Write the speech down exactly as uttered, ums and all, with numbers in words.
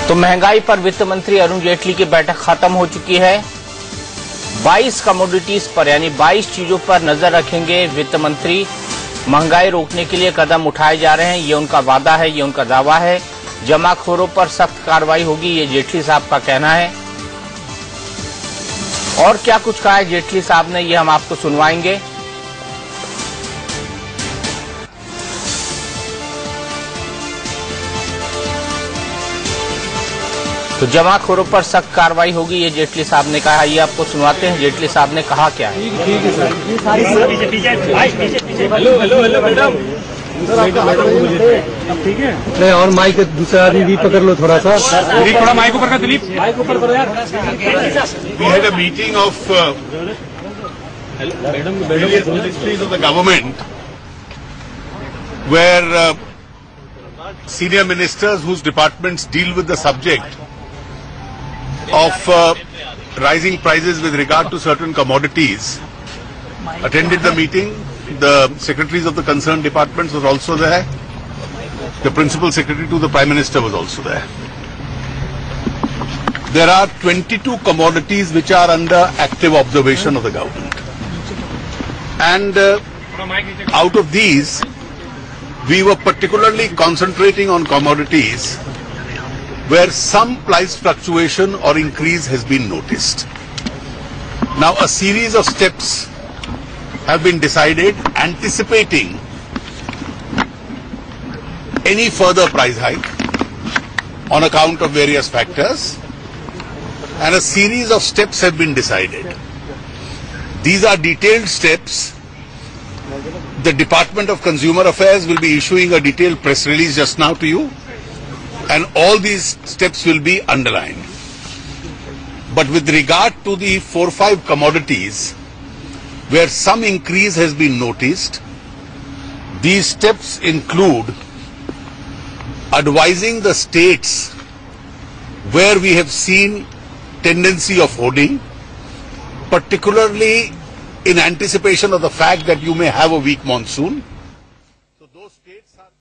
तो महंगाई पर वित्त मंत्री अरुण जेटली की बैठक खत्म हो चुकी है। बाईस कमोडिटीज पर यानी बाईस चीजों पर नजर रखेंगे वित्त मंत्री। महंगाई रोकने के लिए कदम उठाए जा रहे हैं, ये उनका वादा है, ये उनका दावा है। जमाखोरों पर सख्त कार्रवाई होगी, ये जेटली साहब का कहना है। और क्या कुछ कहा है जेटली साहब ने, ये हम आपको सुनवाएंगे। तो जमाखोरों पर सख्त कार्रवाई होगी, ये जेटली साहब ने कहा। ये आपको सुनवाते हैं जेटली साहब ने कहा क्या है। हेलो हेलो हेलो मैडम, ठीक है। नहीं, और माइक दूसरा आदमी भी पकड़ लो थोड़ा सा। दिलीप, थोड़ा माइक ऊपर कर। दिलीप, माइक ऊपर करो यार। We had a meeting of uh, various ministries of the government where uh, senior ministers whose departments deal with the subject of uh, rising prices with regard to certain commodities attended the meeting. The secretaries of the concerned departments was also there. The principal secretary to the Prime Minister was also there. There are twenty-two commodities which are under active observation of the government. And uh, out of these, we were particularly concentrating on commodities where some price fluctuation or increase has been noticed. Now, a series of steps have been decided anticipating any further price hike on account of various factors, and a series of steps have been decided. These are detailed steps. The Department of Consumer Affairs will be issuing a detailed press release just now to you, and all these steps will be underlined. But with regard to the four or five commodities where some increase has been noticed, these steps include advising the states where we have seen tendency of hoarding, particularly in anticipation of the fact that you may have a weak monsoon,